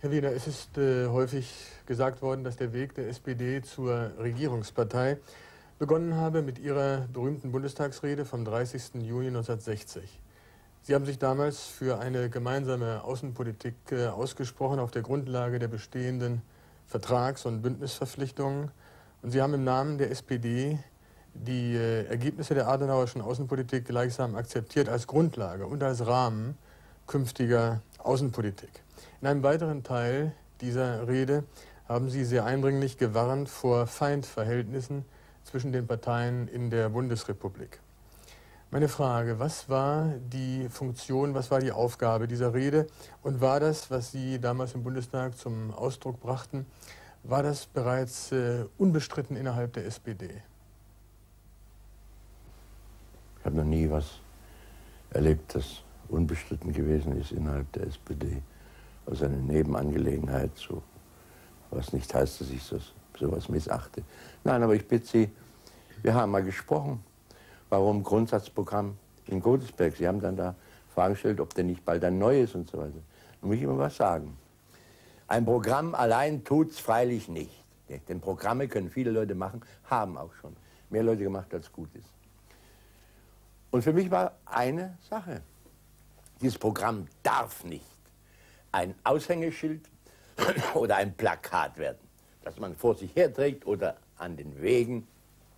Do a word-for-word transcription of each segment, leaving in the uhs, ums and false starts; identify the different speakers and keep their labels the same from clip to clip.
Speaker 1: Herr Wiener, es ist äh, häufig gesagt worden, dass der Weg der S P D zur Regierungspartei begonnen habe mit ihrer berühmten Bundestagsrede vom dreißigsten Juni neunzehnhundertsechzig. Sie haben sich damals für eine gemeinsame Außenpolitik äh, ausgesprochen auf der Grundlage der bestehenden Vertrags- und Bündnisverpflichtungen. Und Sie haben im Namen der S P D die äh, Ergebnisse der adenauerschen Außenpolitik gleichsam akzeptiert als Grundlage und als Rahmen künftiger Außenpolitik. In einem weiteren Teil dieser Rede haben Sie sehr eindringlich gewarnt vor Feindverhältnissen zwischen den Parteien in der Bundesrepublik. Meine Frage, was war die Funktion, was war die Aufgabe dieser Rede und war das, was Sie damals im Bundestag zum Ausdruck brachten, war das bereits äh, unbestritten innerhalb der S P D?
Speaker 2: Ich habe noch nie was erlebt, das unbestritten gewesen ist innerhalb der S P D. Also eine Nebenangelegenheit, so, was nicht heißt, dass ich so, sowas missachte. Nein, aber ich bitte Sie, wir haben mal gesprochen, warum Grundsatzprogramm in Godesberg. Sie haben dann da Fragen gestellt, ob denn nicht bald ein neues und so weiter. Da muss ich immer was sagen. Ein Programm allein tut es freilich nicht. Denn Programme können viele Leute machen, haben auch schon mehr Leute gemacht, als gut ist. Und für mich war eine Sache, dieses Programm darf nicht ein Aushängeschild oder ein Plakat werden, das man vor sich herträgt oder an den Wegen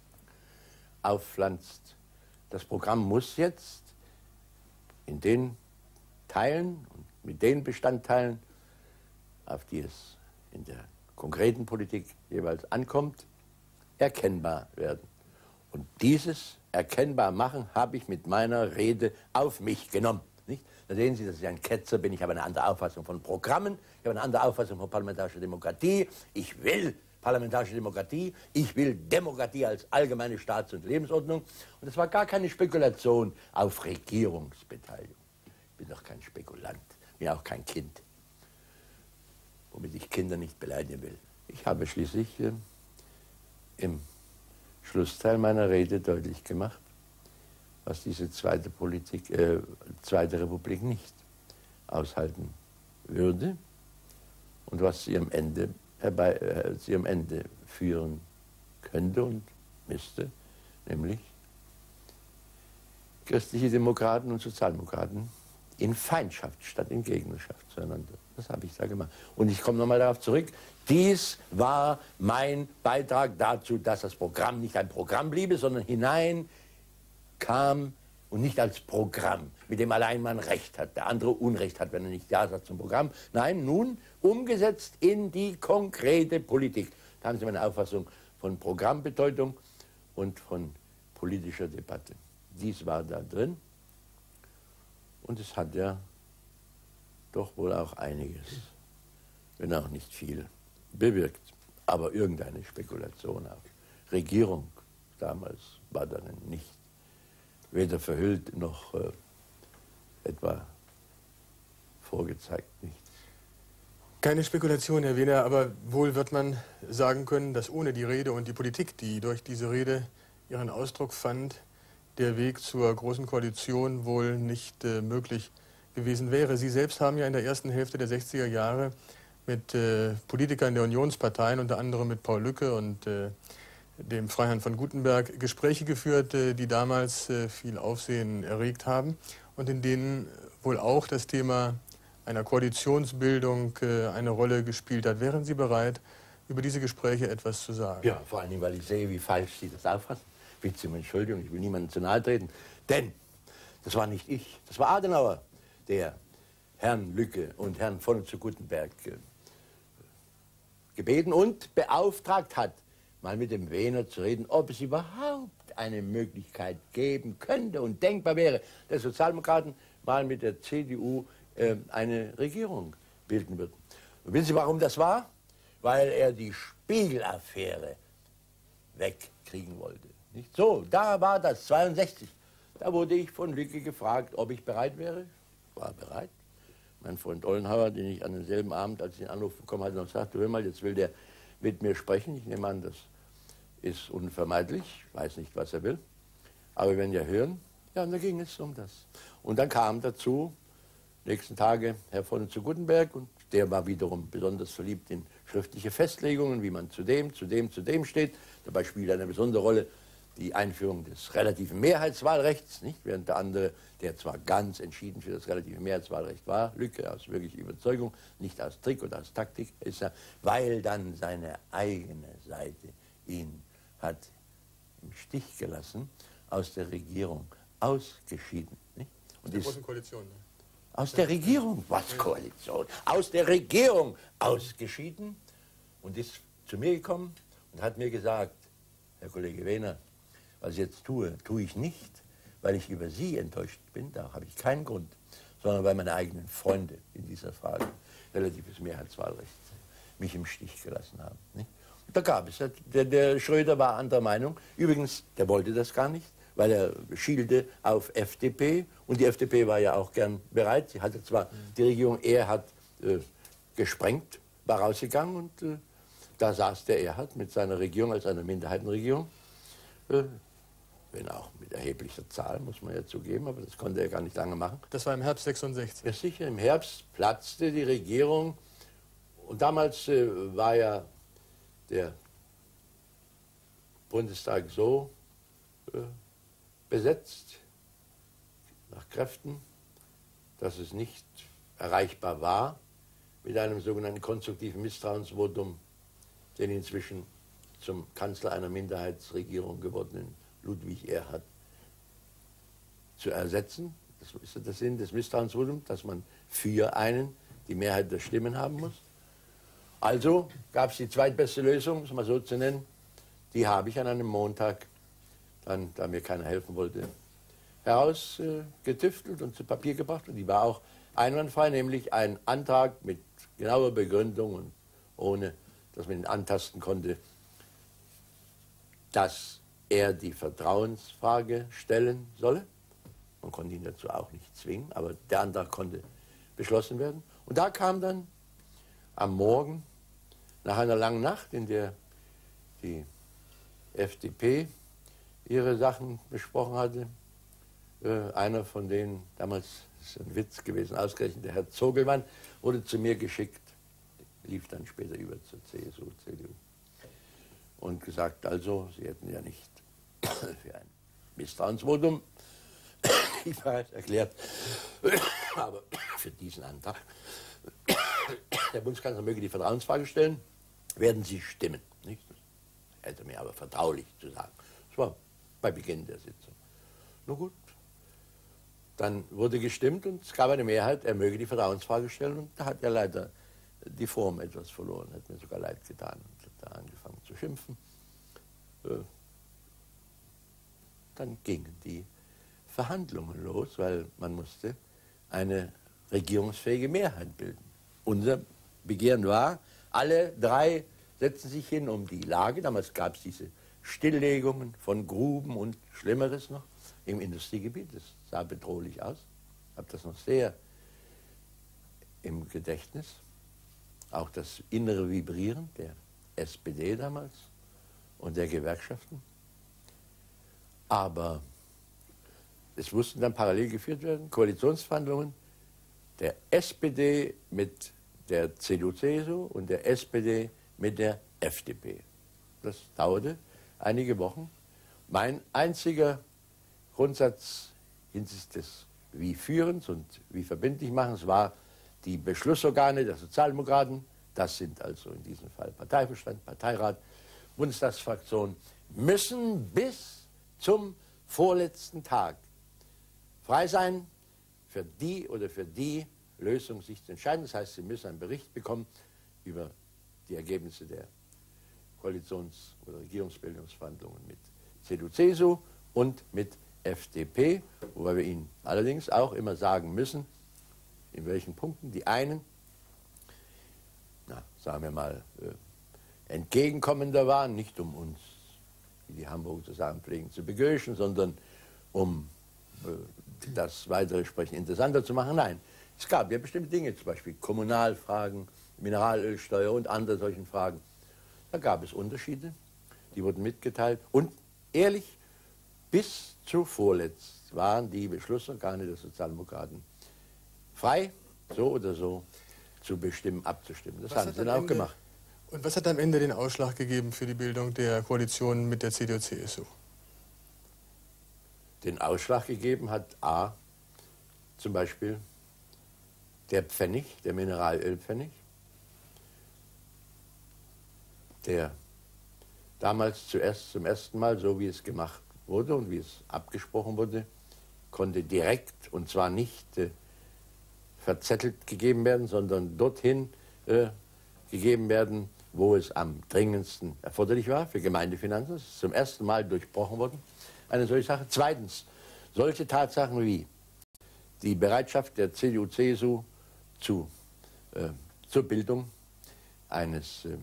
Speaker 2: aufpflanzt. Das Programm muss jetzt in den Teilen und mit den Bestandteilen, auf die es in der konkreten Politik jeweils ankommt, erkennbar werden. Und dieses erkennbar machen habe ich mit meiner Rede auf mich genommen. Nicht? Da sehen Sie, dass ich ein Ketzer bin. Ich habe eine andere Auffassung von Programmen. Ich habe eine andere Auffassung von parlamentarischer Demokratie. Ich will parlamentarische Demokratie. Ich will Demokratie als allgemeine Staats- und Lebensordnung. Und es war gar keine Spekulation auf Regierungsbeteiligung. Ich bin doch kein Spekulant. Ich bin auch kein Kind. Womit ich Kinder nicht beleidigen will. Ich habe schließlich äh, im Schlussteil meiner Rede deutlich gemacht, was diese zweite, Politik, äh, zweite Republik nicht aushalten würde und was sie am Ende, herbei, äh, sie am Ende führen könnte und müsste, nämlich christliche Demokraten und Sozialdemokraten in Feindschaft statt in Gegnerschaft zueinander. Das habe ich da gemacht. Und ich komme nochmal darauf zurück, dies war mein Beitrag dazu, dass das Programm nicht ein Programm bliebe, sondern hinein kam und nicht als Programm, mit dem allein man Recht hat, der andere Unrecht hat, wenn er nicht Ja sagt zum Programm. Nein, nun umgesetzt in die konkrete Politik. Da haben Sie meine Auffassung von Programmbedeutung und von politischer Debatte. Dies war da drin und es hat ja doch wohl auch einiges, wenn auch nicht viel, bewirkt. Aber irgendeine Spekulation auf Regierung damals war dann nicht. Weder verhüllt noch äh, etwa vorgezeigt, nichts.
Speaker 1: Keine Spekulation, Herr Wiener, aber wohl wird man sagen können, dass ohne die Rede und die Politik, die durch diese Rede ihren Ausdruck fand, der Weg zur Großen Koalition wohl nicht äh, möglich gewesen wäre. Sie selbst haben ja in der ersten Hälfte der sechziger Jahre mit äh, Politikern der Unionsparteien, unter anderem mit Paul Lücke und äh, dem Freiherrn von Gutenberg, Gespräche geführt, die damals viel Aufsehen erregt haben und in denen wohl auch das Thema einer Koalitionsbildung eine Rolle gespielt hat. Wären Sie bereit, über diese Gespräche etwas zu sagen?
Speaker 2: Ja, vor allem, weil ich sehe, wie falsch Sie das auffassen. Ich bitte Sie um Entschuldigung, ich will niemandem zu nahe treten. Denn das war nicht ich, das war Adenauer, der Herrn Lücke und Herrn von zu Gutenberg gebeten und beauftragt hat, mal mit dem Wehner zu reden, ob es überhaupt eine Möglichkeit geben könnte und denkbar wäre, dass Sozialdemokraten mal mit der C D U äh, eine Regierung bilden würden. Und wissen Sie, warum das war? Weil er die Spiegel-Affäre wegkriegen wollte. Nicht so, da war das, zweiundsechzig. Da wurde ich von Lücke gefragt, ob ich bereit wäre. Ich war bereit. Mein Freund Ollenhauer, den ich an demselben Abend, als ich den Anruf bekommen hatte, noch sagte, hör mal, jetzt will der mit mir sprechen. Ich nehme an, das ist unvermeidlich. Ich weiß nicht, was er will. Aber wir werden ja hören. Ja, und da ging es um das. Und dann kam dazu nächsten Tage Herr von zu Guttenberg, und der war wiederum besonders verliebt in schriftliche Festlegungen, wie man zu dem, zu dem, zu dem steht. Dabei spielt eine besondere Rolle die Einführung des relativen Mehrheitswahlrechts, nicht? Während der andere, der zwar ganz entschieden für das relative Mehrheitswahlrecht war, Lücke, aus wirklicher Überzeugung, nicht aus Trick oder aus Taktik, ist er, weil dann seine eigene Seite ihn hat im Stich gelassen, aus der Regierung ausgeschieden. Nicht? Und
Speaker 1: der großen Koalition. Ne?
Speaker 2: Aus der Regierung, was Koalition? Aus der Regierung ausgeschieden und ist zu mir gekommen und hat mir gesagt, Herr Kollege Wehner, was ich jetzt tue, tue ich nicht, weil ich über Sie enttäuscht bin, da habe ich keinen Grund, sondern weil meine eigenen Freunde in dieser Frage relatives Mehrheitswahlrecht mich im Stich gelassen haben. Nicht? Da gab es, der, der Schröder war anderer Meinung, übrigens, der wollte das gar nicht, weil er schielte auf F D P und die F D P war ja auch gern bereit, sie hatte zwar die Regierung, er hat äh, gesprengt, war rausgegangen und äh, da saß der Erhard mit seiner Regierung als einer Minderheitenregierung, äh, wenn auch mit erheblicher Zahl, muss man ja zugeben, aber das konnte er gar nicht lange machen.
Speaker 1: Das war im Herbst sechsundsechzig.
Speaker 2: Ja, sicher, im Herbst platzte die Regierung und damals äh, war ja der Bundestag so äh, besetzt, nach Kräften, dass es nicht erreichbar war, mit einem sogenannten konstruktiven Misstrauensvotum den inzwischen zum Kanzler einer Minderheitsregierung gewordenen Ludwig Erhard zu ersetzen. Das ist der Sinn des Misstrauensvotums, dass man für einen die Mehrheit der Stimmen haben muss. Also gab es die zweitbeste Lösung, um es mal so zu nennen. Die habe ich an einem Montag, dann, da mir keiner helfen wollte, herausgetüftelt äh, und zu Papier gebracht. Und die war auch einwandfrei, nämlich ein Antrag mit genauer Begründung und ohne, dass man ihn antasten konnte, dass er die Vertrauensfrage stellen solle. Man konnte ihn dazu auch nicht zwingen, aber der Antrag konnte beschlossen werden. Und da kam dann am Morgen, nach einer langen Nacht, in der die F D P ihre Sachen besprochen hatte, äh, einer von denen, damals ist ein Witz gewesen, ausgerechnet der Herr Zogelmann, wurde zu mir geschickt, lief dann später über zur C S U, C D U, und gesagt, also, Sie hätten ja nicht für ein Misstrauensvotum, ich weiß, erklärt, aber für diesen Antrag, der Bundeskanzler möge die Vertrauensfrage stellen, werden Sie stimmen. Nicht? Das hätte mir aber vertraulich zu sagen. Das war bei Beginn der Sitzung. Nun gut, dann wurde gestimmt und es gab eine Mehrheit, er möge die Vertrauensfrage stellen, und da hat er leider die Form etwas verloren, hat mir sogar leid getan und hat da angefangen zu schimpfen. Dann gingen die Verhandlungen los, weil man musste eine regierungsfähige Mehrheit bilden. Unser Begehren war, alle drei setzen sich hin um die Lage. Damals gab es diese Stilllegungen von Gruben und Schlimmeres noch im Industriegebiet. Das sah bedrohlich aus. Ich habe das noch sehr im Gedächtnis. Auch das innere Vibrieren der S P D damals und der Gewerkschaften. Aber es mussten dann parallel geführt werden, Koalitionsverhandlungen der S P D mit der C D U C S U und der S P D mit der F D P. Das dauerte einige Wochen. Mein einziger Grundsatz hinsichtlich des wie Führens und wie verbindlich Machens war, die Beschlussorgane der Sozialdemokraten, das sind also in diesem Fall Parteivorstand, Parteirat, Bundestagsfraktion, müssen bis zum vorletzten Tag frei sein, für die oder für die Lösung sich zu entscheiden. Das heißt, sie müssen einen Bericht bekommen über die Ergebnisse der Koalitions- oder Regierungsbildungsverhandlungen mit C D U C S U und mit F D P, wobei wir ihnen allerdings auch immer sagen müssen, in welchen Punkten die einen, na, sagen wir mal, äh, entgegenkommender waren, nicht um uns, wie die Hamburger zu sagen pflegen, zu begöschen, sondern um äh, das weitere Sprechen interessanter zu machen. Nein, es gab ja bestimmte Dinge, zum Beispiel Kommunalfragen, Mineralölsteuer und andere solchen Fragen. Da gab es Unterschiede, die wurden mitgeteilt. Und ehrlich, bis zu vorletzt waren die Beschlussorgane der Sozialdemokraten frei, so oder so zu bestimmen, abzustimmen. Das
Speaker 1: Was
Speaker 2: haben
Speaker 1: hat
Speaker 2: sie
Speaker 1: am
Speaker 2: dann auch
Speaker 1: Ende-
Speaker 2: gemacht.
Speaker 1: Und was hat am Ende den Ausschlag gegeben für die Bildung der Koalition mit der C D U C S U?
Speaker 2: Den Ausschlag gegeben hat A, zum Beispiel der Pfennig, der Mineralölpfennig, der damals zuerst zum ersten Mal, so wie es gemacht wurde und wie es abgesprochen wurde, konnte direkt, und zwar nicht äh, verzettelt gegeben werden, sondern dorthin äh, gegeben werden, wo es am dringendsten erforderlich war für Gemeindefinanzen. Das ist zum ersten Mal durchbrochen worden, eine solche Sache. Zweitens, solche Tatsachen wie die Bereitschaft der C D U C S U zu, äh, zur Bildung eines äh,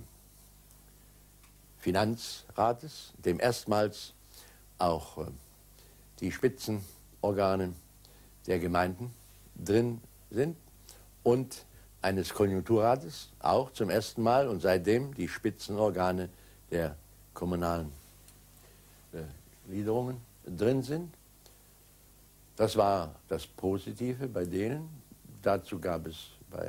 Speaker 2: Finanzrates, dem erstmals auch äh, die Spitzenorgane der Gemeinden drin sind, und eines Konjunkturrates, auch zum ersten Mal, und seitdem die Spitzenorgane der kommunalen äh, Gliederungen drin sind. Das war das Positive bei denen. Dazu gab es bei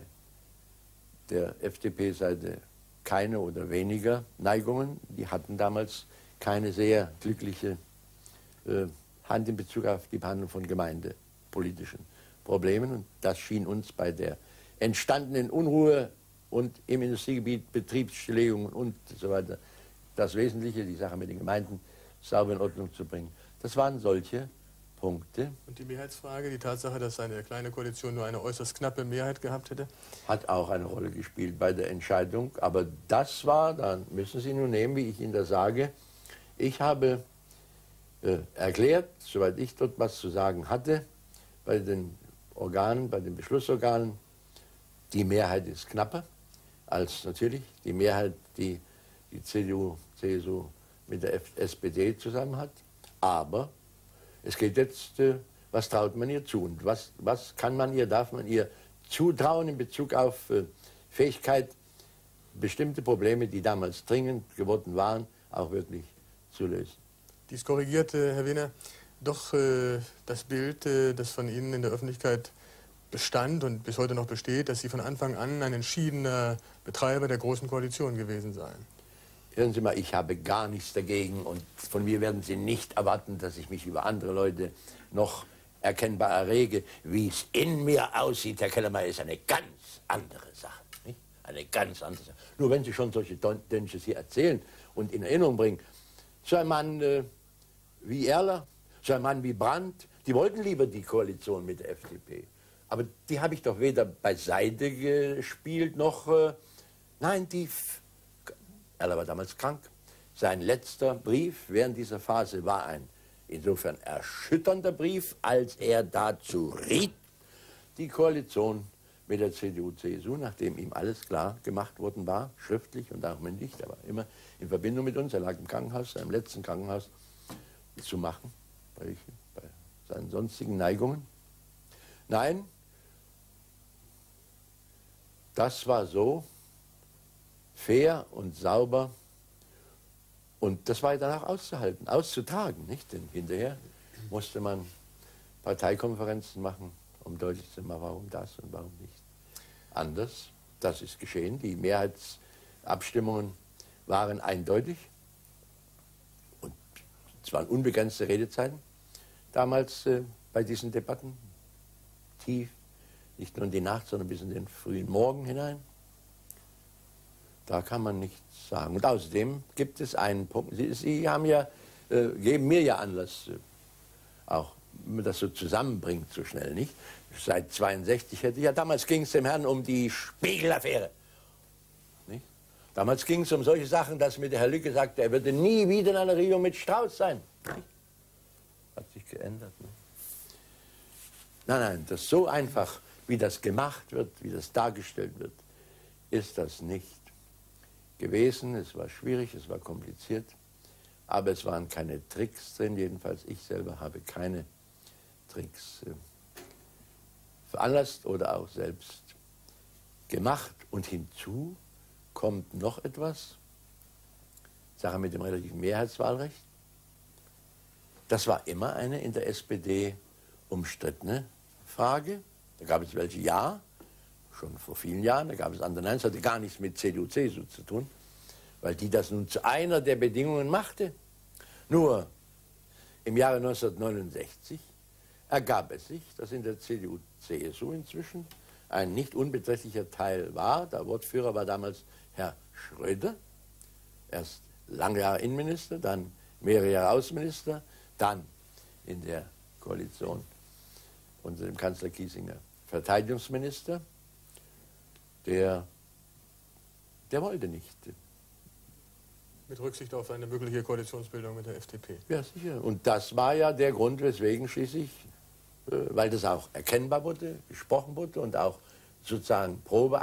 Speaker 2: der F D P-Seite keine oder weniger Neigungen. Die hatten damals keine sehr glückliche äh, Hand in Bezug auf die Behandlung von gemeindepolitischen Problemen. Und das schien uns bei der entstandenen Unruhe und im Industriegebiet Betriebsstilllegungen und so weiter das Wesentliche, die Sache mit den Gemeinden sauber in Ordnung zu bringen. Das waren solche Punkte.
Speaker 1: Und die Mehrheitsfrage, die Tatsache, dass eine kleine Koalition nur eine äußerst knappe Mehrheit gehabt hätte?
Speaker 2: Hat auch eine Rolle gespielt bei der Entscheidung. Aber das war, dann müssen Sie nun nehmen, wie ich Ihnen das sage, ich habe äh, erklärt, soweit ich dort was zu sagen hatte, bei den Organen, bei den Beschlussorganen, die Mehrheit ist knapper als natürlich die Mehrheit, die die C D U, C S U mit der S P D zusammen hat. Aber es geht jetzt, äh, was traut man ihr zu und was, was kann man ihr, darf man ihr zutrauen in Bezug auf äh, Fähigkeit, bestimmte Probleme, die damals dringend geworden waren, auch wirklich zu lösen.
Speaker 1: Dies korrigierte, Herr Wehner, doch äh, das Bild, äh, das von Ihnen in der Öffentlichkeit bestand und bis heute noch besteht, dass Sie von Anfang an ein entschiedener Betreiber der Großen Koalition gewesen seien.
Speaker 2: Hören Sie mal, ich habe gar nichts dagegen und von mir werden Sie nicht erwarten, dass ich mich über andere Leute noch erkennbar errege. Wie es in mir aussieht, Herr Kellermeier, ist eine ganz andere Sache. Nicht? Eine ganz andere Sache. Nur wenn Sie schon solche Dönches hier erzählen und in Erinnerung bringen, so ein Mann äh, wie Erler, so ein Mann wie Brandt, die wollten lieber die Koalition mit der F D P. Aber die habe ich doch weder beiseite gespielt, noch... Äh, nein, die... Erler war damals krank. Sein letzter Brief während dieser Phase war ein insofern erschütternder Brief, als er dazu riet, die Koalition mit der C D U C S U, nachdem ihm alles klar gemacht worden war, schriftlich und auch mündlich, er war immer in Verbindung mit uns, er lag im Krankenhaus, seinem letzten Krankenhaus, zu machen, bei, bei seinen sonstigen Neigungen. Nein, das war so fair und sauber und das war dann auch auszuhalten, auszutragen, nicht? Denn hinterher musste man Parteikonferenzen machen, um deutlich zu machen, warum das und warum nicht anders. Das ist geschehen. Die Mehrheitsabstimmungen waren eindeutig und es waren unbegrenzte Redezeiten damals äh, bei diesen Debatten, tief, nicht nur in die Nacht, sondern bis in den frühen Morgen hinein. Da kann man nichts sagen. Und außerdem gibt es einen Punkt, Sie, Sie haben ja, äh, geben mir ja Anlass, äh, auch wenn man das so zusammenbringt, so schnell nicht. Seit zweiundsechzig hätte ja, damals ging es dem Herrn um die Spiegel-Affäre. Nicht? Damals ging es um solche Sachen, dass mir der Herr Lücke sagte, er würde nie wieder in einer Regierung mit Strauß sein. Nicht? Hat sich geändert. Ne? Nein, nein, das so einfach, wie das gemacht wird, wie das dargestellt wird, ist das nicht gewesen. Es war schwierig, es war kompliziert, aber es waren keine Tricks drin. Jedenfalls ich selber habe keine Tricks äh, veranlasst oder auch selbst gemacht. Und hinzu kommt noch etwas, Sache mit dem relativen Mehrheitswahlrecht. Das war immer eine in der S P D umstrittene Frage. Da gab es welche, ja, schon vor vielen Jahren, da gab es andere, nein, es hatte gar nichts mit C D U C S U zu tun, weil die das nun zu einer der Bedingungen machte. Nur im Jahre neunzehnhundertneunundsechzig ergab es sich, dass in der C D U C S U inzwischen ein nicht unbeträchtlicher Teil war. Der Wortführer war damals Herr Schröder, erst lange Jahre Innenminister, dann mehrere Jahre Außenminister, dann in der Koalition unter dem Kanzler Kiesinger Verteidigungsminister. Der, der wollte nicht.
Speaker 1: Mit Rücksicht auf eine mögliche Koalitionsbildung mit der F D P.
Speaker 2: Ja, sicher. Und das war ja der Grund, weswegen schließlich, äh, weil das auch erkennbar wurde, gesprochen wurde und auch sozusagen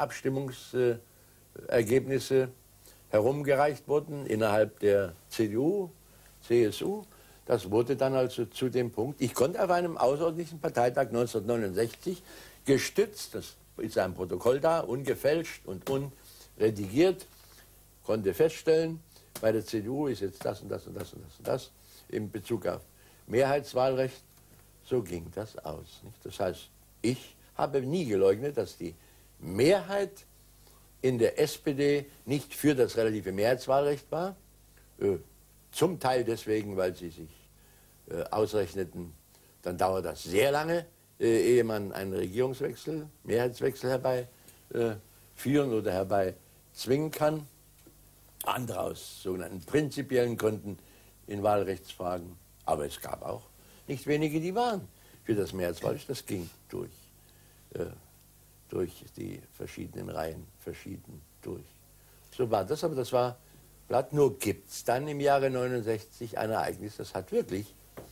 Speaker 2: Probeabstimmungsergebnisse äh, herumgereicht wurden innerhalb der C D U, C S U. Das wurde dann also zu dem Punkt, ich konnte auf einem außerordentlichen Parteitag neunzehnhundertneunundsechzig gestützt, das ist ein Protokoll da, ungefälscht und unredigiert, konnte feststellen, bei der C D U ist jetzt das und das und das und das und das in Bezug auf Mehrheitswahlrecht. So ging das aus. Nicht? Das heißt, ich habe nie geleugnet, dass die Mehrheit in der S P D nicht für das relative Mehrheitswahlrecht war. Äh, zum Teil deswegen, weil sie sich äh, ausrechneten, dann dauert das sehr lange, äh, ehe man einen Regierungswechsel, Mehrheitswechsel herbeiführen äh, oder herbeizwingen kann. Andere aus sogenannten prinzipiellen Gründen in Wahlrechtsfragen. Aber es gab auch nicht wenige, die waren für das Mehrheitswahlrecht. Das ging durch, äh, durch die verschiedenen Reihen, verschieden durch. So war das, aber das war platt. Nur gibt es dann im Jahre neunundsechzig ein Ereignis, das hat wirklich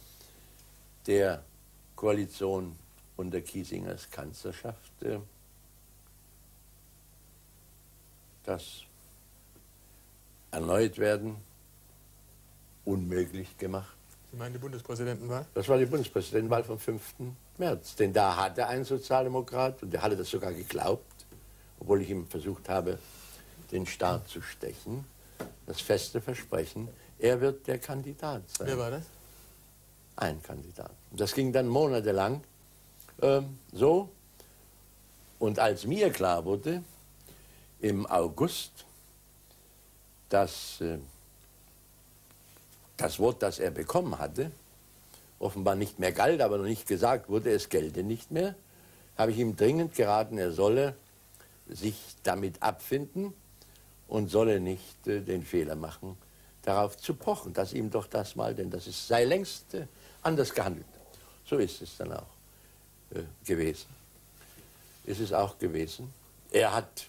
Speaker 2: der Koalition unter Kiesingers Kanzlerschaft äh, das erneut werden unmöglich gemacht.
Speaker 1: Sie meinen die Bundespräsidentenwahl?
Speaker 2: Das war die Bundespräsidentenwahl vom fünften März. Denn da hatte ein Sozialdemokrat, und der hatte das sogar geglaubt, obwohl ich ihm versucht habe, den Star zu stechen, das feste Versprechen, er wird der Kandidat sein.
Speaker 1: Wer war das?
Speaker 2: Ein Kandidat. Das ging dann monatelang ähm, so. Und als mir klar wurde, im August, dass äh, das Wort, das er bekommen hatte, offenbar nicht mehr galt, aber noch nicht gesagt wurde, es gelte nicht mehr, habe ich ihm dringend geraten, er solle sich damit abfinden und solle nicht äh, den Fehler machen, darauf zu pochen, dass ihm doch das mal, denn das ist, sei längst äh, anders gehandelt. So ist es dann auch äh, gewesen. Ist es auch gewesen. Er hat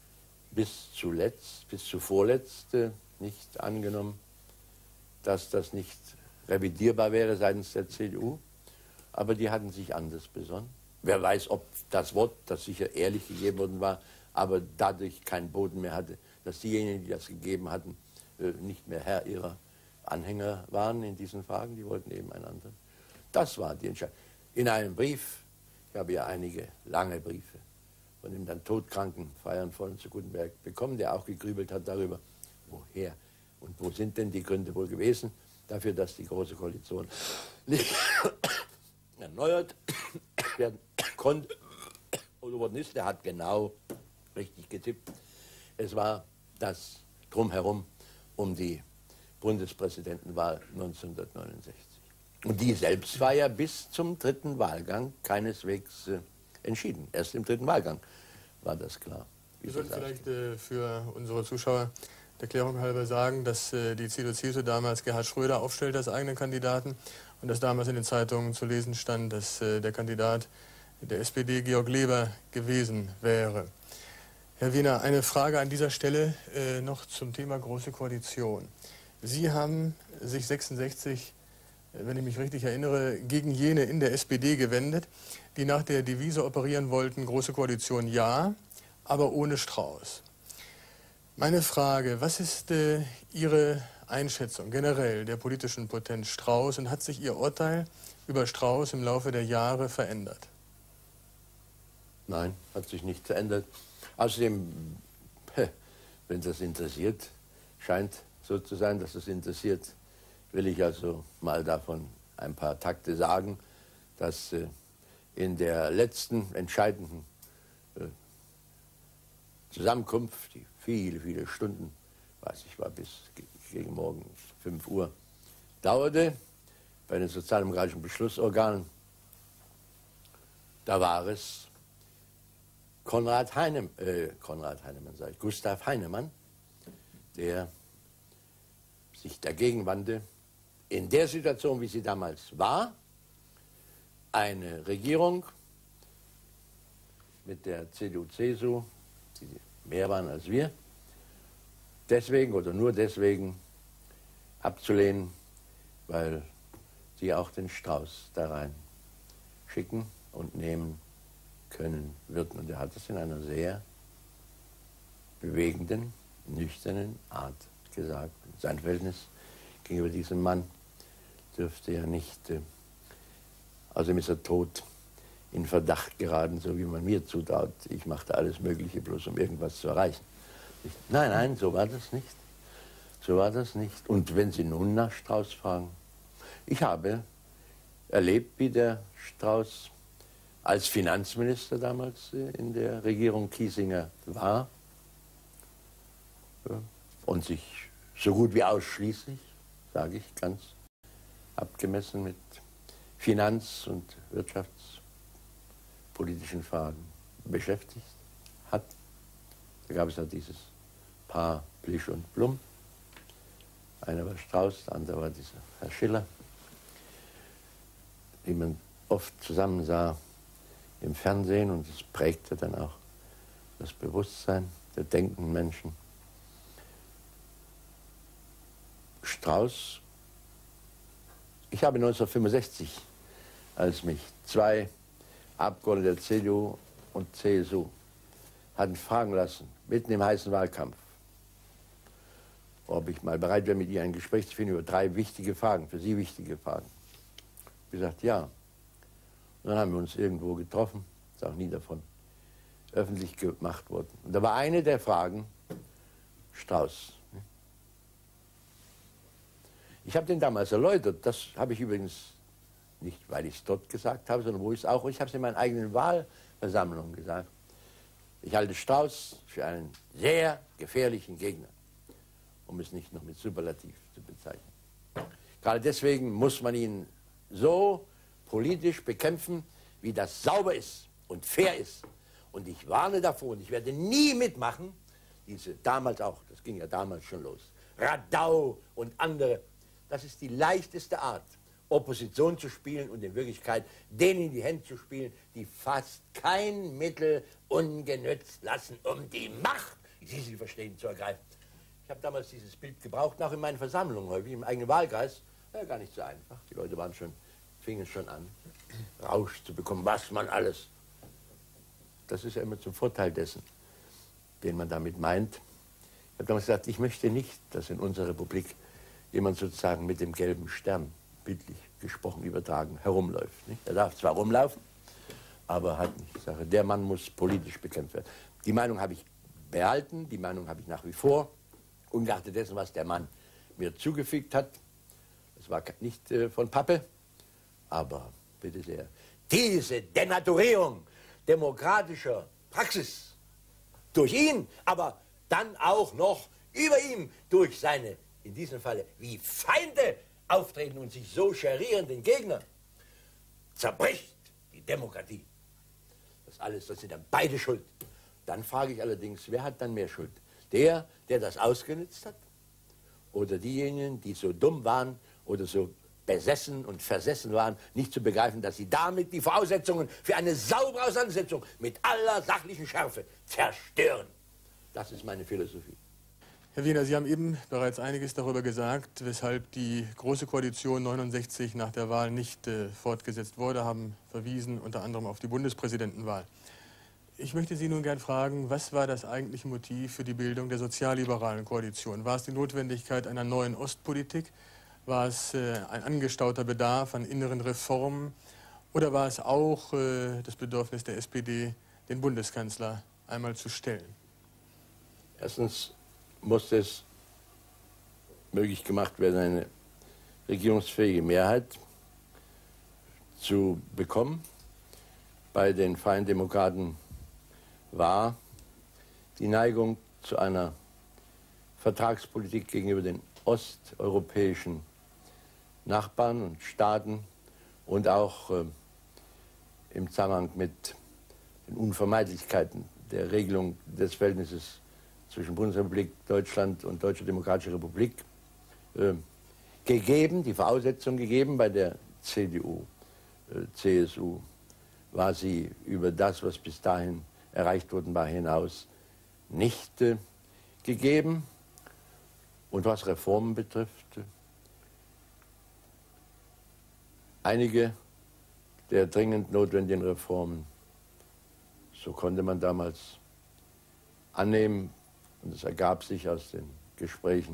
Speaker 2: bis zuletzt, bis zu vorletzt äh, nicht angenommen, dass das nicht revidierbar wäre seitens der C D U. Aber die hatten sich anders besonnen. Wer weiß, ob das Wort, das sicher ehrlich gegeben worden war, aber dadurch keinen Boden mehr hatte, dass diejenigen, die das gegeben hatten, äh, nicht mehr Herr ihrer Anhänger waren in diesen Fragen. Die wollten eben einen anderen. Das war die Entscheidung. In einem Brief, ich habe ja einige lange Briefe von dem dann todkranken Freiherrn von zu Gutenberg bekommen, der auch gegrübelt hat darüber, woher und wo sind denn die Gründe wohl gewesen dafür, dass die Große Koalition nicht erneuert werden konnte oder worden ist. Der hat genau richtig getippt. Es war das Drumherum um die Bundespräsidentenwahl neunzehnhundertneunundsechzig. Und die selbst war ja bis zum dritten Wahlgang keineswegs äh, entschieden. Erst im dritten Wahlgang war das klar.
Speaker 1: Wir sollten vielleicht äh, für unsere Zuschauer der Klärung halber sagen, dass äh, die C D U C S U damals Gerhard Schröder aufstellte als eigenen Kandidaten und dass damals in den Zeitungen zu lesen stand, dass äh, der Kandidat der S P D Georg Leber gewesen wäre. Herr Wiener, eine Frage an dieser Stelle äh, noch zum Thema Große Koalition. Sie haben sich sechsundsechzig, wenn ich mich richtig erinnere, gegen jene in der S P D gewendet, die nach der Devise operieren wollten, Große Koalition ja, aber ohne Strauß. Meine Frage, was ist äh, Ihre Einschätzung generell der politischen Potenz Strauß und hat sich Ihr Urteil über Strauß im Laufe der Jahre verändert?
Speaker 2: Nein, hat sich nicht verändert. Außerdem, wenn das interessiert, scheint so zu sein, dass es interessiert, will ich also mal davon ein paar Takte sagen, dass äh, in der letzten entscheidenden äh, Zusammenkunft, die viele, viele Stunden, weiß ich, war bis gegen morgen fünf Uhr, dauerte, bei den sozialdemokratischen Beschlussorganen, da war es Konrad Heinem, äh, Konrad Heinemann, sage ich, Gustav Heinemann, der sich dagegen wandte, in der Situation, wie sie damals war, eine Regierung mit der C D U C S U, die mehr waren als wir, deswegen oder nur deswegen abzulehnen, weil sie auch den Strauß da rein schicken und nehmen können würden. Und er hat es in einer sehr bewegenden, nüchternen Art gesagt. Sein Verhältnis gegenüber diesem Mann dürfte ja nicht, äh, außerdem ist er tot, in Verdacht geraten, so wie man mir zutraut. Ich machte alles Mögliche bloß, um irgendwas zu erreichen. Ich, nein, nein, so war das nicht. So war das nicht. Und wenn Sie nun nach Strauß fragen, ich habe erlebt, wie der Strauß als Finanzminister damals in der Regierung Kiesinger war und sich so gut wie ausschließlich, sage ich ganz abgemessen, mit Finanz- und wirtschaftspolitischen Fragen beschäftigt hat. Da gab es ja dieses Paar Blisch und Blum. Einer war Strauß, der andere war dieser Herr Schiller, die man oft zusammen sah im Fernsehen, und es prägte dann auch das Bewusstsein der denkenden Menschen. Strauß, ich habe neunzehnhundertfünfundsechzig, als mich zwei Abgeordnete der C D U und C S U hatten fragen lassen, mitten im heißen Wahlkampf, ob ich mal bereit wäre, mit ihr ein Gespräch zu finden über drei wichtige Fragen, für sie wichtige Fragen. Ich habe gesagt, ja. Und dann haben wir uns irgendwo getroffen, ist auch nie davon öffentlich gemacht worden. Und da war eine der Fragen Strauß. Ich habe den damals erläutert, das habe ich übrigens nicht, weil ich es dort gesagt habe, sondern wo ich es auch, ich habe es in meinen eigenen Wahlversammlungen gesagt. Ich halte Strauß für einen sehr gefährlichen Gegner, um es nicht noch mit Superlativ zu bezeichnen. Gerade deswegen muss man ihn so politisch bekämpfen, wie das sauber ist und fair ist. Und ich warne davor, und ich werde nie mitmachen, diese damals auch, das ging ja damals schon los, Radau und andere, das ist die leichteste Art, Opposition zu spielen und in Wirklichkeit denen in die Hände zu spielen, die fast kein Mittel ungenützt lassen, um die Macht, wie Sie verstehen, zu ergreifen. Ich habe damals dieses Bild gebraucht, auch in meinen Versammlungen häufig, im eigenen Wahlkreis. Ja, gar nicht so einfach. Die Leute waren schon, fingen schon an, Rausch zu bekommen, was man alles. Das ist ja immer zum Vorteil dessen, den man damit meint. Ich habe damals gesagt, ich möchte nicht, dass in unserer Republik jemand sozusagen mit dem gelben Stern, bildlich gesprochen, übertragen, herumläuft. Nicht? Er darf zwar rumlaufen, aber hat nicht. Ich sage, der Mann muss politisch bekämpft werden. Die Meinung habe ich behalten, die Meinung habe ich nach wie vor, ungeachtet dessen, was der Mann mir zugefügt hat. Das war nicht äh, von Pappe, aber bitte sehr, diese Denaturierung demokratischer Praxis durch ihn, aber dann auch noch über ihm durch seine, in diesem Falle, wie Feinde auftreten und sich so charierenden Gegner, zerbricht die Demokratie. Das alles, das sind dann beide schuld. Dann frage ich allerdings, wer hat dann mehr Schuld? Der, der das ausgenutzt hat? Oder diejenigen, die so dumm waren oder so besessen und versessen waren, nicht zu begreifen, dass sie damit die Voraussetzungen für eine saubere Auseinandersetzung mit aller sachlichen Schärfe zerstören. Das ist meine Philosophie.
Speaker 1: Herr Wiener, Sie haben eben bereits einiges darüber gesagt, weshalb die Große Koalition neunundsechzig nach der Wahl nicht äh, fortgesetzt wurde, haben verwiesen unter anderem auf die Bundespräsidentenwahl. Ich möchte Sie nun gern fragen, was war das eigentliche Motiv für die Bildung der sozialliberalen Koalition? War es die Notwendigkeit einer neuen Ostpolitik? War es äh, ein angestauter Bedarf an inneren Reformen? Oder war es auch äh, das Bedürfnis der S P D, den Bundeskanzler einmal zu stellen?
Speaker 2: Erstens musste es möglich gemacht werden, eine regierungsfähige Mehrheit zu bekommen. bei den Freien Demokraten war die Neigung zu einer Vertragspolitik gegenüber den osteuropäischen Nachbarn und Staaten und auch äh, im Zusammenhang mit den Unvermeidlichkeiten der Regelung des Verhältnisses zwischen Bundesrepublik Deutschland und Deutsche Demokratische Republik äh, gegeben, die Voraussetzung gegeben. Bei der C D U, äh, C S U war sie über das, was bis dahin erreicht worden war, hinaus nicht äh, gegeben. Und was Reformen betrifft, einige der dringend notwendigen Reformen, so konnte man damals annehmen, und es ergab sich aus den Gesprächen,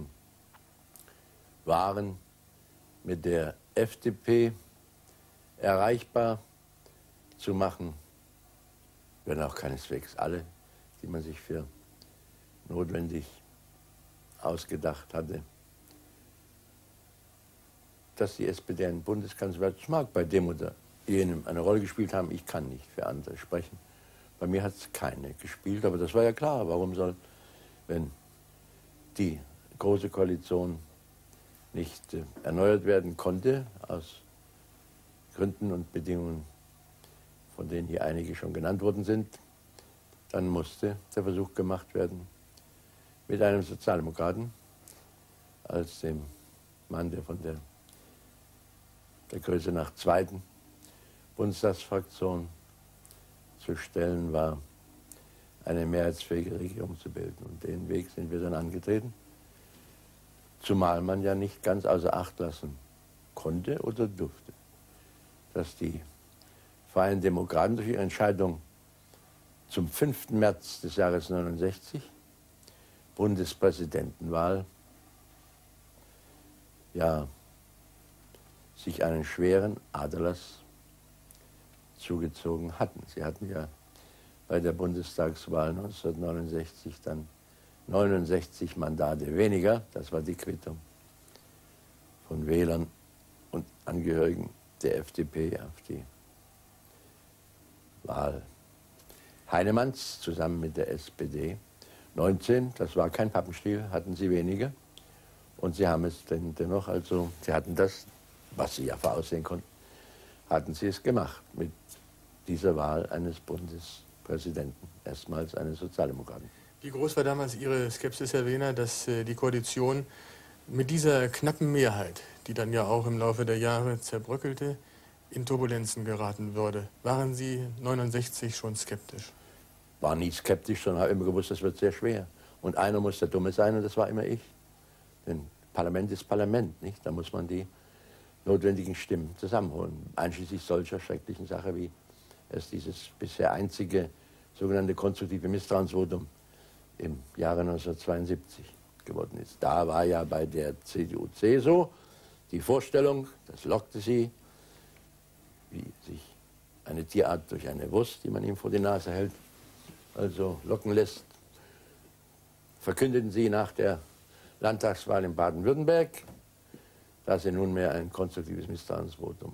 Speaker 2: waren mit der F D P erreichbar zu machen, wenn auch keineswegs alle, die man sich für notwendig ausgedacht hatte. Dass die S P D einen Bundeskanzler, das mag bei dem oder jenem eine Rolle gespielt haben, ich kann nicht für andere sprechen. Bei mir hat es keine gespielt, aber das war ja klar. Warum soll, wenn die Große Koalition nicht äh, erneuert werden konnte, aus Gründen und Bedingungen, von denen hier einige schon genannt worden sind, dann musste der Versuch gemacht werden, mit einem Sozialdemokraten als dem Mann, der von der, der Größe nach zweiten Bundestagsfraktion zu stellen war, eine mehrheitsfähige Regierung zu bilden. Und den Weg sind wir dann angetreten, zumal man ja nicht ganz außer Acht lassen konnte oder durfte, dass die Freien Demokraten durch ihre Entscheidung zum fünften März des Jahres neunundsechzig, Bundespräsidentenwahl, ja, sich einen schweren Aderlass zugezogen hatten. Sie hatten ja bei der Bundestagswahl neunzehnhundertneunundsechzig dann neunundsechzig Mandate weniger. Das war die Quittung von Wählern und Angehörigen der F D P auf die Wahl Heinemanns zusammen mit der S P D. neunzehn, das war kein Pappenstiel, hatten sie weniger. Und sie haben es denn dennoch, also sie hatten das, was sie ja voraussehen konnten, hatten sie es gemacht mit dieser Wahl eines Bundespräsidenten, erstmals eines Sozialdemokraten.
Speaker 1: Wie groß war damals Ihre Skepsis, Herr Wehner, dass äh, die Koalition mit dieser knappen Mehrheit, die dann ja auch im Laufe der Jahre zerbröckelte, in Turbulenzen geraten würde? Waren Sie neunundsechzig schon skeptisch?
Speaker 2: War nie skeptisch, sondern habe immer gewusst, das wird sehr schwer. Und einer muss der Dumme sein, und das war immer ich. Denn Parlament ist Parlament, nicht? Da muss man die notwendigen Stimmen zusammenholen, einschließlich solcher schrecklichen Sache, wie es dieses bisher einzige sogenannte konstruktive Misstrauensvotum im Jahre neunzehnhundertzweiundsiebzig geworden ist. Da war ja bei der C D U C S U die Vorstellung, das lockte sie, wie sich eine Tierart durch eine Wurst, die man ihm vor die Nase hält, also locken lässt, verkündeten sie nach der Landtagswahl in Baden-Württemberg, dass sie nunmehr ein konstruktives Misstrauensvotum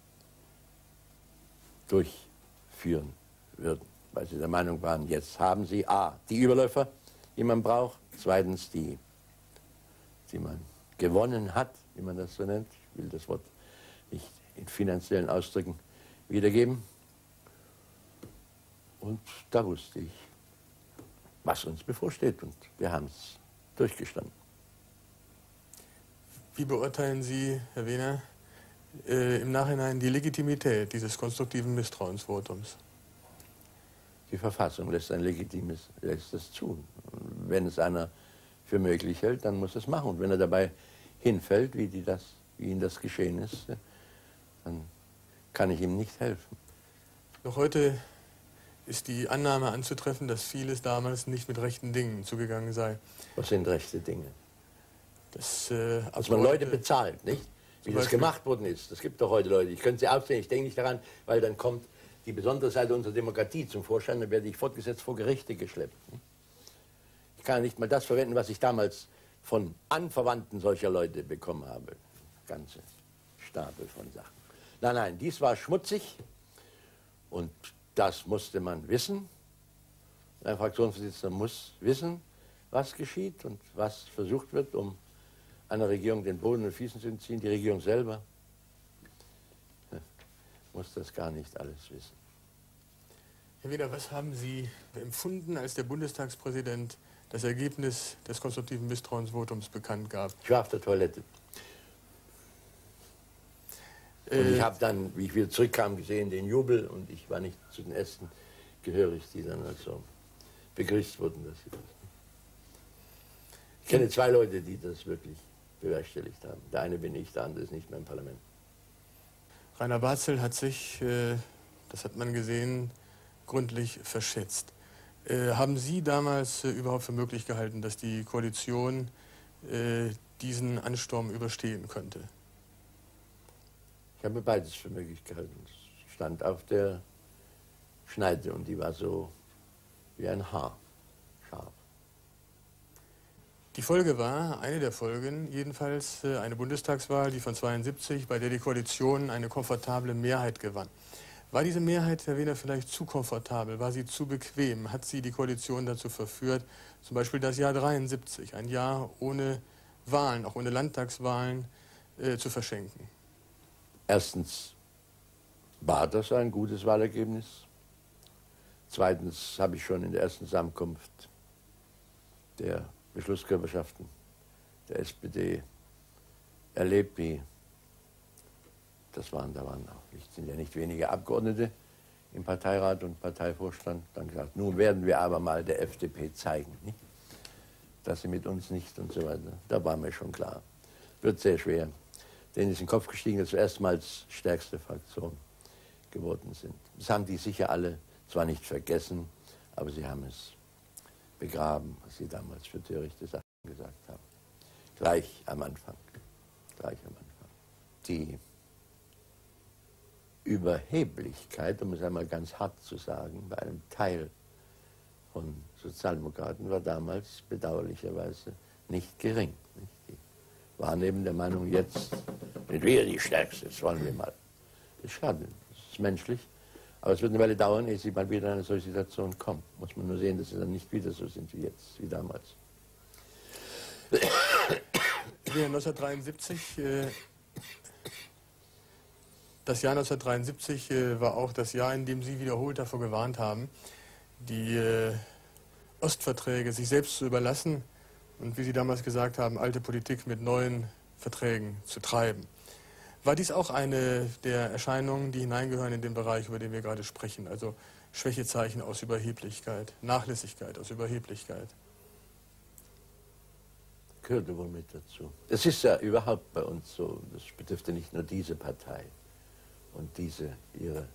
Speaker 2: durchführen würden, weil sie der Meinung waren, jetzt haben sie a. die Überläufer, die man braucht, zweitens die, die man gewonnen hat, wie man das so nennt. Ich will das Wort nicht in finanziellen Ausdrücken wiedergeben. Und da wusste ich, was uns bevorsteht, und wir haben es durchgestanden.
Speaker 1: Wie beurteilen Sie, Herr Wehner, äh, im Nachhinein die Legitimität dieses konstruktiven Misstrauensvotums?
Speaker 2: Die Verfassung lässt ein legitimes, lässt das zu. Und wenn es einer für möglich hält, dann muss es machen. Und wenn er dabei hinfällt, wie, die das, wie ihm das geschehen ist, dann kann ich ihm nicht helfen.
Speaker 1: Noch heute ist die Annahme anzutreffen, dass vieles damals nicht mit rechten Dingen zugegangen sei.
Speaker 2: Was sind rechte Dinge?
Speaker 1: Das, äh,
Speaker 2: Dass man Leute bezahlt, nicht? Wie das gemacht worden ist. Das gibt doch heute Leute. Ich könnte sie aufzählen, ich denke nicht daran, weil dann kommt die besondere Seite unserer Demokratie zum Vorschein, dann werde ich fortgesetzt vor Gerichte geschleppt. Ich kann nicht mal das verwenden, was ich damals von Anverwandten solcher Leute bekommen habe. Ganze Stapel von Sachen. Nein, nein, dies war schmutzig, und Das musste man wissen. Ein Fraktionsvorsitzender muss wissen, was geschieht und was versucht wird, um einer Regierung den Boden und Füßen zu entziehen. Die Regierung selber muss das gar nicht alles wissen.
Speaker 1: Herr Weder, was haben Sie empfunden, als der Bundestagspräsident das Ergebnis des konstruktiven Misstrauensvotums bekannt gab?
Speaker 2: Ich war auf der Toilette. Und
Speaker 1: Äh,
Speaker 2: ich habe dann, wie ich wieder zurückkam, gesehen den Jubel und ich war nicht zu den Ersten gehörig, die dann also begrüßt wurden. Dass sie das. Ich kenne zwei Leute, die das wirklich bewerkstelligt haben. Der eine bin ich, der andere ist nicht mehr im Parlament.
Speaker 1: Rainer Barzel hat sich, äh, das hat man gesehen, gründlich verschätzt. Äh, haben Sie damals äh, überhaupt für möglich gehalten, dass die Koalition äh, diesen Ansturm überstehen könnte?
Speaker 2: Ich habe beides für möglich gehalten. Ich stand auf der Schneide und die war so wie ein Haar, scharf.
Speaker 1: Die Folge war, eine der Folgen jedenfalls, äh, eine Bundestagswahl, die von zweiundsiebzig, bei der die Koalition eine komfortable Mehrheit gewann. War diese Mehrheit, Herr Wehner, vielleicht zu komfortabel? War sie zu bequem? Hat sie die Koalition dazu verführt, zum Beispiel das Jahr dreiundsiebzig, ein Jahr ohne Wahlen, auch ohne Landtagswahlen, äh, zu verschenken?
Speaker 2: Erstens war das ein gutes Wahlergebnis. Zweitens habe ich schon in der ersten Zusammenkunft der Beschlusskörperschaften der S P D erlebt, wie das waren, da waren auch nicht, sind ja nicht wenige Abgeordnete im Parteirat und Parteivorstand, dann gesagt, nun werden wir aber mal der F D P zeigen, nicht? Dass sie mit uns nicht und so weiter. Da war mir schon klar. Wird sehr schwer. Denen ist in den Kopf gestiegen, dass wir erstmals stärkste Fraktion geworden sind. Das haben die sicher alle zwar nicht vergessen, aber sie haben es begraben, was sie damals für törichte Sachen gesagt haben. Gleich am Anfang. Gleich am Anfang. Die Überheblichkeit, um es einmal ganz hart zu sagen, bei einem Teil von Sozialdemokraten war damals bedauerlicherweise nicht gering. Nicht? Die waren eben der Meinung, jetzt sind wir die Stärkste, jetzt wollen wir mal. Das ist schade, das ist menschlich, aber es wird eine Weile dauern, ehe sie mal wieder in eine solche Situation kommt. Muss man nur sehen, dass sie dann nicht wieder so sind wie jetzt, wie damals.
Speaker 1: neunzehnhundertdreiundsiebzig, äh, das Jahr neunzehnhundertdreiundsiebzig äh, war auch das Jahr, in dem Sie wiederholt davor gewarnt haben, die äh, Ostverträge sich selbst zu überlassen und, wie Sie damals gesagt haben, alte Politik mit neuen Verträgen zu treiben. War dies auch eine der Erscheinungen, die hineingehören in den Bereich, über den wir gerade sprechen, also Schwächezeichen aus Überheblichkeit, Nachlässigkeit aus Überheblichkeit?
Speaker 2: Gehörte wohl mit dazu. Das ist ja überhaupt bei uns so, das betrifft ja nicht nur diese Partei und diese, ihre,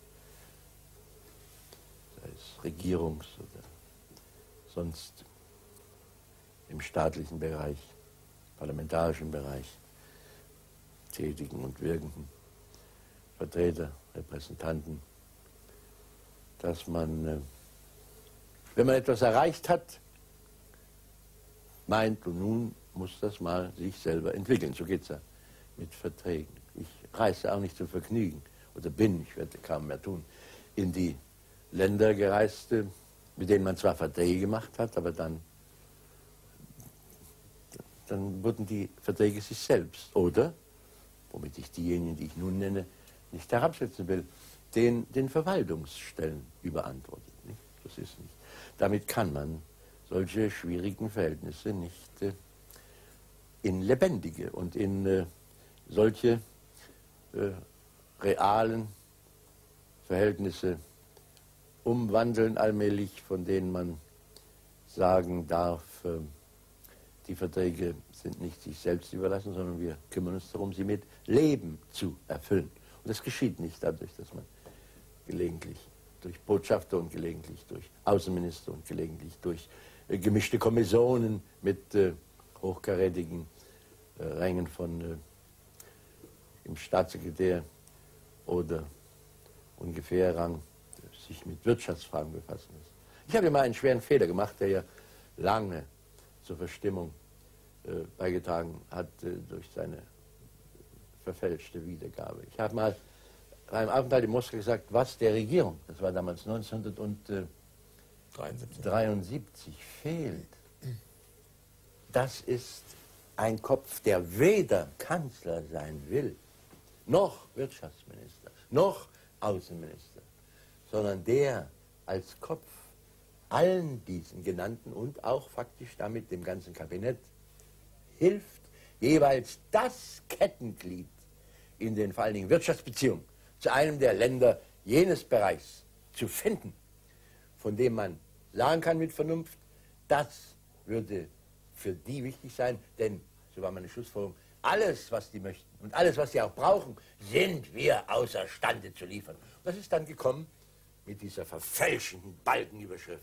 Speaker 2: sei es Regierungs- oder sonst im staatlichen Bereich, parlamentarischen Bereich tätigen und wirkenden Vertreter, Repräsentanten, dass man, äh, wenn man etwas erreicht hat, meint, und nun muss das mal sich selber entwickeln. So geht es ja mit Verträgen. Ich reise auch nicht zum Vergnügen, oder bin, ich werde kaum mehr tun, in die Länder gereist, mit denen man zwar Verträge gemacht hat, aber dann, dann wurden die Verträge sich selbst, oder, womit ich diejenigen, die ich nun nenne, nicht herabsetzen will, den, den Verwaltungsstellen überantwortet. Nicht? Das ist nicht. Damit kann man solche schwierigen Verhältnisse nicht äh, in lebendige und in äh, solche äh, realen Verhältnisse umwandeln allmählich, von denen man sagen darf, äh, die Verträge sind nicht sich selbst überlassen, sondern wir kümmern uns darum, sie mit Leben zu erfüllen. Und das geschieht nicht dadurch, dass man gelegentlich durch Botschafter und gelegentlich durch Außenminister und gelegentlich durch äh, gemischte Kommissionen mit äh, hochkarätigen äh, Rängen von äh, im Staatssekretär oder ungefähr Rang äh, sich mit Wirtschaftsfragen befassen muss. Ich habe ja mal einen schweren Fehler gemacht, der ja lange zur Verstimmung äh, beigetragen hat äh, durch seine verfälschte Wiedergabe. Ich habe mal beim Aufenthalt in Moskau gesagt, was der Regierung, das war damals neunzehnhundertdreiundsiebzig, fehlt. Das ist ein Kopf, der weder Kanzler sein will, noch Wirtschaftsminister, noch Außenminister, sondern der als Kopf allen diesen genannten und auch faktisch damit dem ganzen Kabinett hilft, jeweils das Kettenglied in den vor allen Dingen Wirtschaftsbeziehungen zu einem der Länder jenes Bereichs zu finden, von dem man sagen kann mit Vernunft, das würde für die wichtig sein, denn, so war meine Schlussfolgerung, alles, was die möchten und alles, was sie auch brauchen, sind wir außerstande zu liefern. Und das ist dann gekommen mit dieser verfälschenden Balkenüberschrift.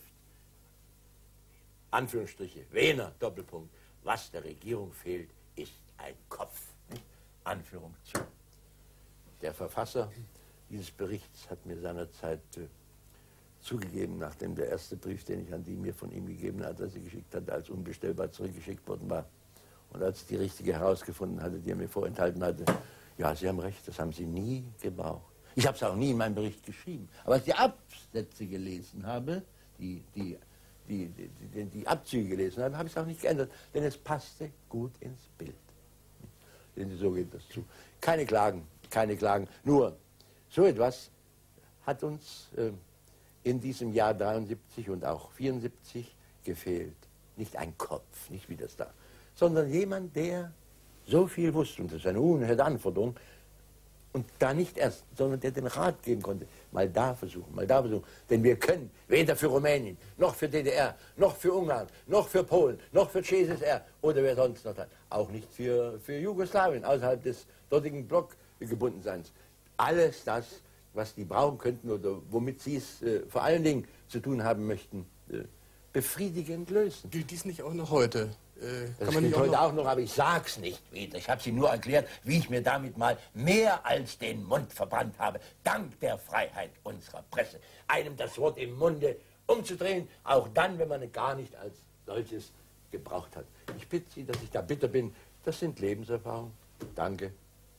Speaker 2: Anführungsstriche, Wiener, Doppelpunkt, was der Regierung fehlt, ist ein Kopf. Nicht? Anführung zu. Der Verfasser dieses Berichts hat mir seinerzeit äh, zugegeben, nachdem der erste Brief, den ich an die mir von ihm gegebene Adresse geschickt hatte, als unbestellbar zurückgeschickt worden war. Und als ich die richtige herausgefunden hatte, die er mir vorenthalten hatte, ja, Sie haben recht, das haben Sie nie gebraucht. Ich habe es auch nie in meinem Bericht geschrieben. Aber als ich die Absätze gelesen habe, die, die, die, die, die, die Abzüge gelesen habe, habe ich es auch nicht geändert, denn es passte gut ins Bild. Denn so geht das zu. Keine Klagen, keine Klagen. Nur, so etwas hat uns äh, in diesem Jahr dreiundsiebzig und auch vierundsiebzig gefehlt. Nicht ein Kopf, nicht wie das da, sondern jemand, der so viel wusste, und das ist eine unerhörte Anforderung, und da nicht erst, sondern der den Rat geben konnte, mal da versuchen, mal da versuchen. Denn wir können weder für Rumänien, noch für D D R, noch für Ungarn, noch für Polen, noch für C S S R oder wer sonst noch hat, auch nicht für, für Jugoslawien, außerhalb des dortigen Blockgebundenseins. Alles das, was die brauchen könnten oder womit sie es äh, vor allen Dingen zu tun haben möchten, äh, befriedigend lösen.
Speaker 1: Gilt dies nicht auch noch heute?
Speaker 2: Äh, das gilt auch heute noch? auch noch, aber ich sag's nicht wieder. Ich habe sie nur erklärt, wie ich mir damit mal mehr als den Mund verbrannt habe, dank der Freiheit unserer Presse. Einem das Wort im Munde umzudrehen, auch dann, wenn man es gar nicht als solches gebraucht hat. Ich bitte Sie, dass ich da bitter bin. Das sind Lebenserfahrungen. Danke.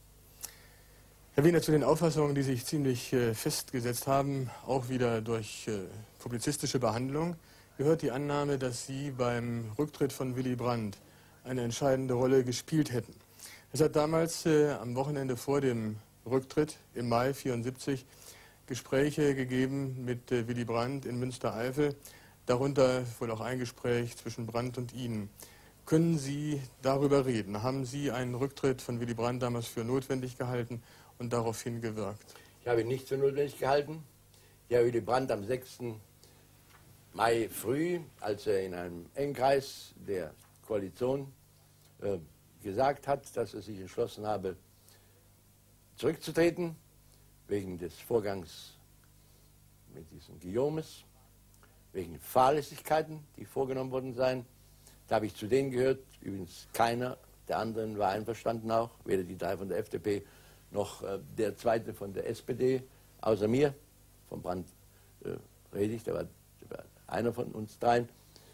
Speaker 1: Herr Wiener, zu den Auffassungen, die sich ziemlich äh, festgesetzt haben, auch wieder durch äh, publizistische Behandlung, gehört die Annahme, dass Sie beim Rücktritt von Willy Brandt eine entscheidende Rolle gespielt hätten. Es hat damals äh, am Wochenende vor dem Rücktritt im Mai vierundsiebzig Gespräche gegeben mit äh, Willy Brandt in Münstereifel, darunter wohl auch ein Gespräch zwischen Brandt und Ihnen. Können Sie darüber reden? Haben Sie einen Rücktritt von Willy Brandt damals für notwendig gehalten und daraufhin gewirkt?
Speaker 2: Ich habe ihn nicht für notwendig gehalten. Ich habe Willy Brandt am sechsten Mai früh, als er in einem engen Kreis der Koalition äh, gesagt hat, dass er sich entschlossen habe, zurückzutreten, wegen des Vorgangs mit diesen Guillaumes, wegen Fahrlässigkeiten, die vorgenommen worden seien. Da habe ich zu denen gehört, übrigens keiner der anderen war einverstanden auch, weder die drei von der F D P noch äh, der zweite von der S P D, außer mir, von Brandt äh, rede ich, der war, der war einer von uns dreien.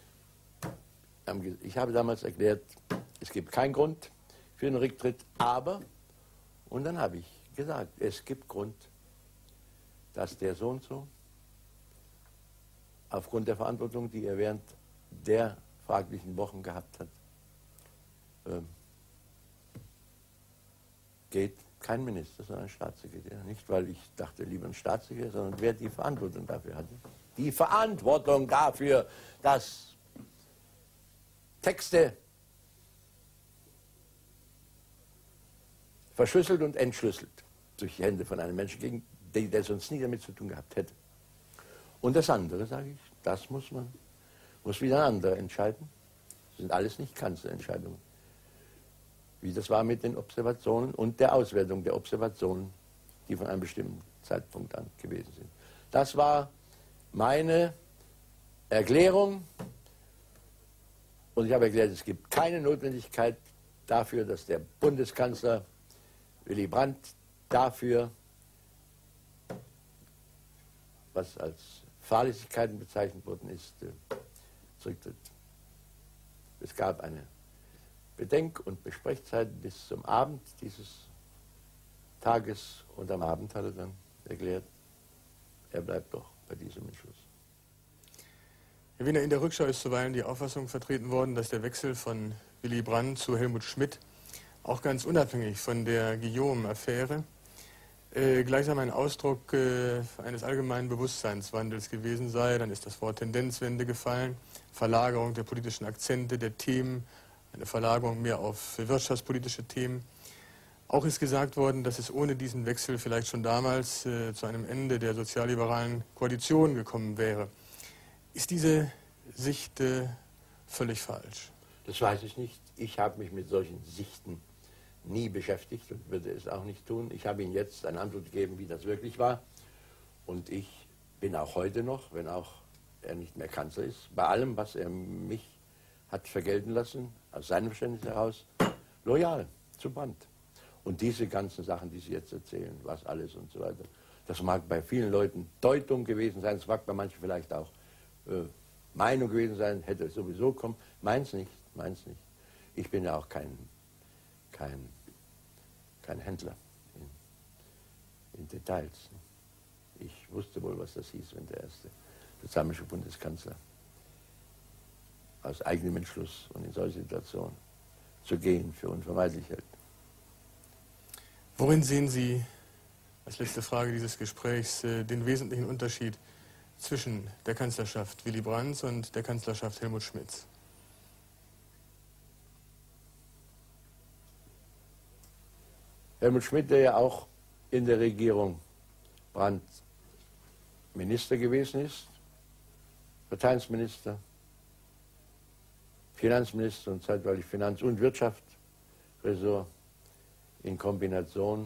Speaker 2: Ich habe damals erklärt, es gibt keinen Grund für einen Rücktritt, aber, und dann habe ich gesagt, es gibt Grund, dass der so und so aufgrund der Verantwortung, die er während der fraglichen Wochen gehabt hat, ähm, geht kein Minister, sondern ein Staatssekretär. Nicht, weil ich dachte, lieber ein Staatssekretär, sondern wer die Verantwortung dafür hatte. Die Verantwortung dafür, dass Texte verschlüsselt und entschlüsselt durch die Hände von einem Menschen gingen, der, der sonst nie damit zu tun gehabt hätte. Und das andere, sage ich, das muss man, muss wieder ein anderer entscheiden. Das sind alles nicht Kanzlerentscheidungen. Wie das war mit den Observationen und der Auswertung der Observationen, die von einem bestimmten Zeitpunkt an gewesen sind. Das war meine Erklärung. Und ich habe erklärt, es gibt keine Notwendigkeit dafür, dass der Bundeskanzler Willy Brandt dafür, was als Fahrlässigkeiten bezeichnet worden ist, zurücktritt. Es gab eine Bedenk- und Besprechzeit bis zum Abend dieses Tages und am Abend hat er dann erklärt, er bleibt doch bei diesem Entschluss.
Speaker 1: Herr Wiener, in der Rückschau ist zuweilen die Auffassung vertreten worden, dass der Wechsel von Willy Brandt zu Helmut Schmidt auch ganz unabhängig von der Guillaume-Affäre äh, gleichsam ein Ausdruck äh, eines allgemeinen Bewusstseinswandels gewesen sei. Dann ist das Wort Tendenzwende gefallen, Verlagerung der politischen Akzente, der Themen, eine Verlagerung mehr auf wirtschaftspolitische Themen. Auch ist gesagt worden, dass es ohne diesen Wechsel vielleicht schon damals äh, zu einem Ende der sozialliberalen Koalition gekommen wäre. Ist diese Sicht äh, völlig falsch?
Speaker 2: Das weiß ich nicht. Ich habe mich mit solchen Sichten nie beschäftigt und würde es auch nicht tun. Ich habe Ihnen jetzt eine Antwort gegeben, wie das wirklich war. Und ich bin auch heute noch, wenn auch er nicht mehr Kanzler ist, bei allem, was er mich hat vergelten lassen, aus seinem Verständnis heraus, loyal zu Brandt. Und diese ganzen Sachen, die Sie jetzt erzählen, was alles und so weiter, das mag bei vielen Leuten Deutung gewesen sein, es mag bei manchen vielleicht auch äh, Meinung gewesen sein, hätte es sowieso kommen. Meins nicht, meins nicht. Ich bin ja auch kein, kein, kein Händler in, in Details. Ich wusste wohl, was das hieß, wenn der erste sozialistische Bundeskanzler aus eigenem Entschluss und in solche Situationen zu gehen für unvermeidlich hält.
Speaker 1: Worin sehen Sie, als letzte Frage dieses Gesprächs, den wesentlichen Unterschied zwischen der Kanzlerschaft Willy Brandts und der Kanzlerschaft Helmut Schmidts?
Speaker 2: Helmut Schmidt, der ja auch in der Regierung Brandt Minister gewesen ist, Verteidigungsminister, Finanzminister und zeitweilig Finanz- und Wirtschaftsressort in Kombination.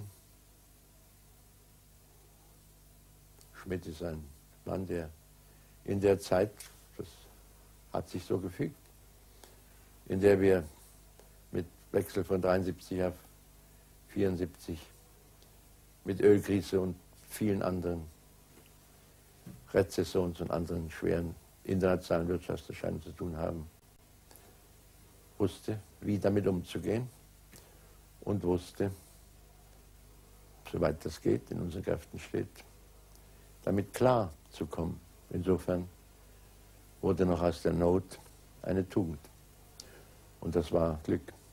Speaker 2: Schmidt ist ein Mann, der in der Zeit, das hat sich so gefügt, in der wir mit Wechsel von dreiundsiebzig auf vierundsiebzig, mit Ölkrise und vielen anderen Rezessions- und anderen schweren internationalen Wirtschaftserscheinungen zu tun haben, wusste, wie damit umzugehen und wusste, soweit das geht, in unseren Kräften steht, damit klar zu kommen. Insofern wurde noch aus der Not eine Tugend. Und das war Glück.